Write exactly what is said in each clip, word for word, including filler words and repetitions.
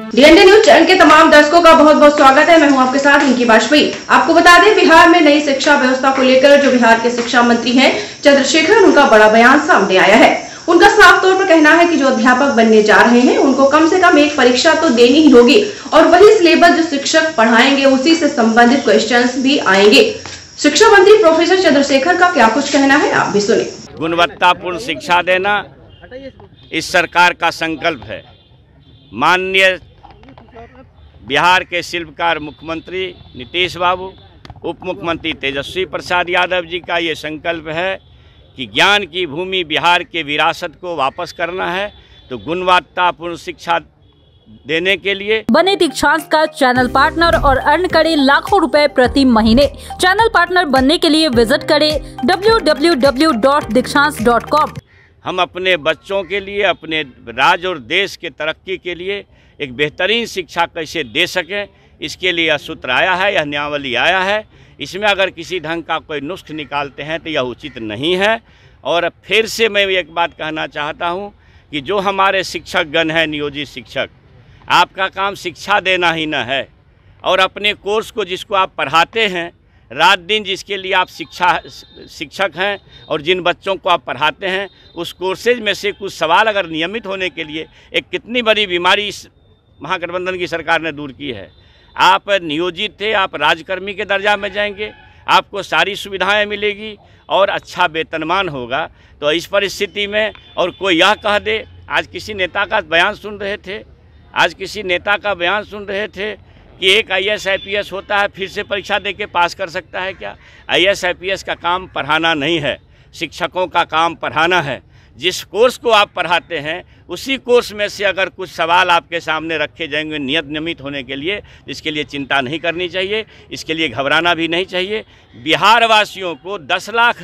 DND news channel के तमाम दर्शकों का बहुत बहुत स्वागत है। मैं हूं आपके साथ इनकी वाजपेयी। आपको बता दें, बिहार में नई शिक्षा व्यवस्था को लेकर जो बिहार के शिक्षा मंत्री हैं चंद्रशेखर, उनका बड़ा बयान सामने आया है। उनका साफ तौर पर कहना है कि जो अध्यापक बनने जा रहे हैं उनको कम से कम एक परीक्षा तो देनी ही होगी और वही सिलेबस जो शिक्षक पढ़ाएंगे उसी से संबंधित क्वेश्चंस भी आएंगे। शिक्षा मंत्री प्रोफेसर चंद्रशेखर का क्या कुछ कहना है, आप भी सुनिए। गुणवत्तापूर्ण शिक्षा देना इस सरकार का संकल्प है। माननीय बिहार के शिल्पकार मुख्यमंत्री नीतीश बाबू, उप मुख्यमंत्री तेजस्वी प्रसाद यादव जी का ये संकल्प है कि ज्ञान की भूमि बिहार के विरासत को वापस करना है। तो गुणवत्तापूर्ण शिक्षा देने के लिए बने दीक्षांत का चैनल पार्टनर और अर्न करे लाखों रुपए प्रति महीने। चैनल पार्टनर बनने के लिए विजिट करें W W W dot Dikshant dot com. हम अपने बच्चों के लिए, अपने राज्य और देश के तरक्की के लिए एक बेहतरीन शिक्षा कैसे दे सकें, इसके लिए यह सूत्र आया है, यह नियमावली आया है। इसमें अगर किसी ढंग का कोई नुस्ख निकालते हैं तो यह उचित नहीं है। और फिर से मैं एक बात कहना चाहता हूं कि जो हमारे शिक्षकगण हैं, नियोजित शिक्षक, आपका काम शिक्षा देना ही न है और अपने कोर्स को जिसको आप पढ़ाते हैं, रात दिन जिसके लिए आप शिक्षा शिक्षक हैं और जिन बच्चों को आप पढ़ाते हैं, उस कोर्सेज में से कुछ सवाल अगर नियमित होने के लिए एक कितनी बड़ी बीमारी इस महागठबंधन की सरकार ने दूर की है। आप नियोजित थे, आप राजकर्मी के दर्जा में जाएंगे, आपको सारी सुविधाएं मिलेगी और अच्छा वेतनमान होगा। तो इस परिस्थिति में और कोई यह कह दे, आज किसी नेता का बयान सुन रहे थे आज किसी नेता का बयान सुन रहे थे कि एक I A S I P S होता है फिर से परीक्षा दे के पास कर सकता है क्या? I A S I P S का काम पढ़ाना नहीं है, शिक्षकों का काम पढ़ाना है। जिस कोर्स को आप पढ़ाते हैं उसी कोर्स में से अगर कुछ सवाल आपके सामने रखे जाएंगे नियत नियमित होने के लिए, इसके लिए चिंता नहीं करनी चाहिए, इसके लिए घबराना भी नहीं चाहिए। बिहार वासियों को दस लाख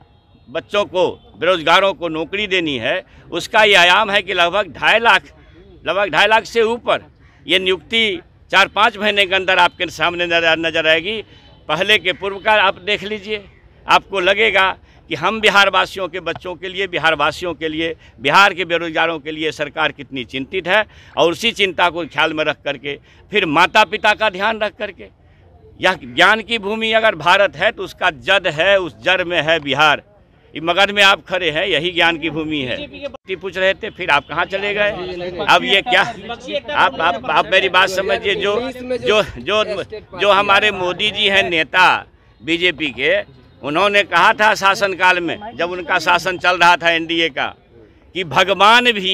बच्चों को, बेरोजगारों को नौकरी देनी है, उसका ये आयाम है कि लगभग ढाई लाख लगभग ढाई लाख से ऊपर ये नियुक्ति चार पाँच महीने के अंदर आपके सामने नजर आएगी। पहले के पूर्व का आप देख लीजिए, आपको लगेगा कि हम बिहार वासियों के बच्चों के लिए, बिहार वासियों के लिए, बिहार के बेरोजगारों के लिए सरकार कितनी चिंतित है। और उसी चिंता को ख्याल में रख करके फिर माता पिता का ध्यान रख करके, यह ज्ञान की भूमि अगर भारत है तो उसका जद है, उस जड़ में है बिहार। मगध में आप खड़े हैं, यही ज्ञान की भूमि है। पूछ रहे थे फिर आप कहाँ चले गए? अब ये क्या, आप आप, आप मेरी बात समझिए। जो जो जो जो हमारे मोदी जी हैं, नेता बीजेपी के, उन्होंने कहा था शासनकाल में, जब उनका शासन चल रहा था एन डी ए का, कि भगवान भी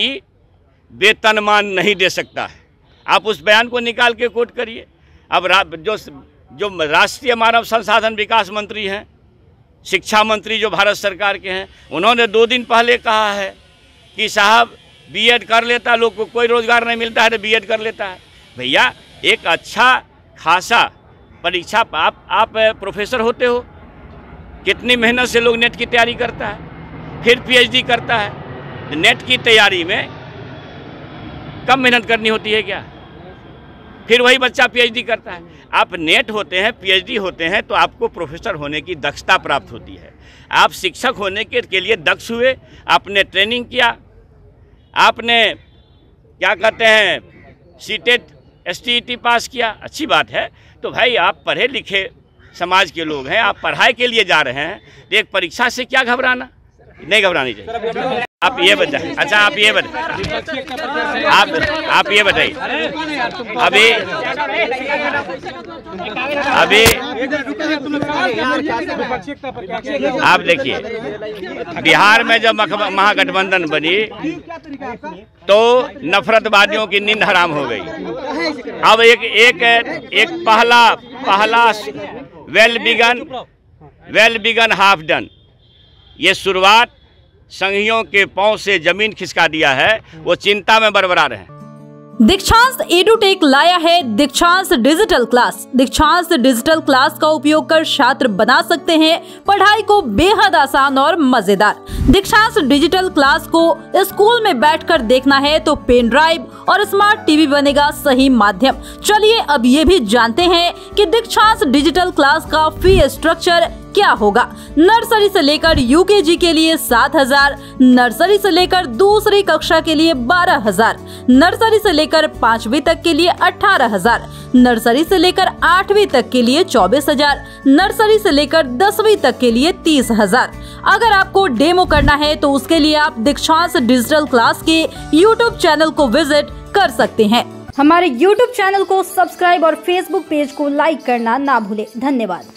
वेतनमान नहीं दे सकता है। आप उस बयान को निकाल के कोट करिए। अब जो जो राष्ट्रीय मानव संसाधन विकास मंत्री हैं, शिक्षा मंत्री जो भारत सरकार के हैं, उन्होंने दो दिन पहले कहा है कि साहब बी एड कर लेता, लोग को कोई रोज़गार नहीं मिलता है तो बी एड कर लेता है। भैया, एक अच्छा खासा परीक्षा, आप आप प्रोफेसर होते हो, कितनी मेहनत से लोग नेट की तैयारी करता है, फिर पी एच डी करता है। नेट की तैयारी में कम मेहनत करनी होती है क्या? फिर वही बच्चा पी एच डी करता है। आप नेट होते हैं, पी एच डी होते हैं तो आपको प्रोफेसर होने की दक्षता प्राप्त होती है। आप शिक्षक होने के, के लिए दक्ष हुए, आपने ट्रेनिंग किया, आपने क्या कहते हैं C TET S T E T pass किया, अच्छी बात है। तो भाई, आप पढ़े लिखे समाज के लोग हैं, आप पढ़ाई के लिए जा रहे हैं, तो एक परीक्षा से क्या घबराना? नहीं घबरानी चाहिए। आप ये बताइए, अच्छा आप ये बताइए, आप आप ये बताइए, अभी अभी आप देखिए, बिहार में जब महागठबंधन बनी तो नफरतवादियों की नींद हराम हो गई। अब एक एक एक पहला पहला well begun well begun half done, ये शुरुआत संघियों के पांव से जमीन खिसका दिया है, वो चिंता में बरबरा रहे हैं। दीक्षांत एडुटेक लाया है Dikshant digital class. Dikshant digital class का उपयोग कर छात्र बना सकते हैं पढ़ाई को बेहद आसान और मजेदार। दीक्षांत डिजिटल क्लास को स्कूल में बैठकर देखना है तो पेन ड्राइव और स्मार्ट टीवी बनेगा सही माध्यम। चलिए अब ये भी जानते हैं कि दीक्षांत डिजिटल क्लास का फी स्ट्रक्चर क्या होगा। नर्सरी से लेकर यूकेजी के लिए सात हजार, नर्सरी से लेकर दूसरी कक्षा के लिए बारह हजार, नर्सरी से लेकर पांचवी तक के लिए अठारह हजार, नर्सरी से लेकर आठवीं तक के लिए चौबीस हजार, नर्सरी से लेकर दसवीं तक के लिए तीस हजार। अगर आपको डेमो करना है तो उसके लिए आप दीक्षांत डिजिटल क्लास के यूट्यूब चैनल को विजिट कर सकते हैं। हमारे यूट्यूब चैनल को सब्सक्राइब और फेसबुक पेज को लाइक करना ना भूलें। धन्यवाद।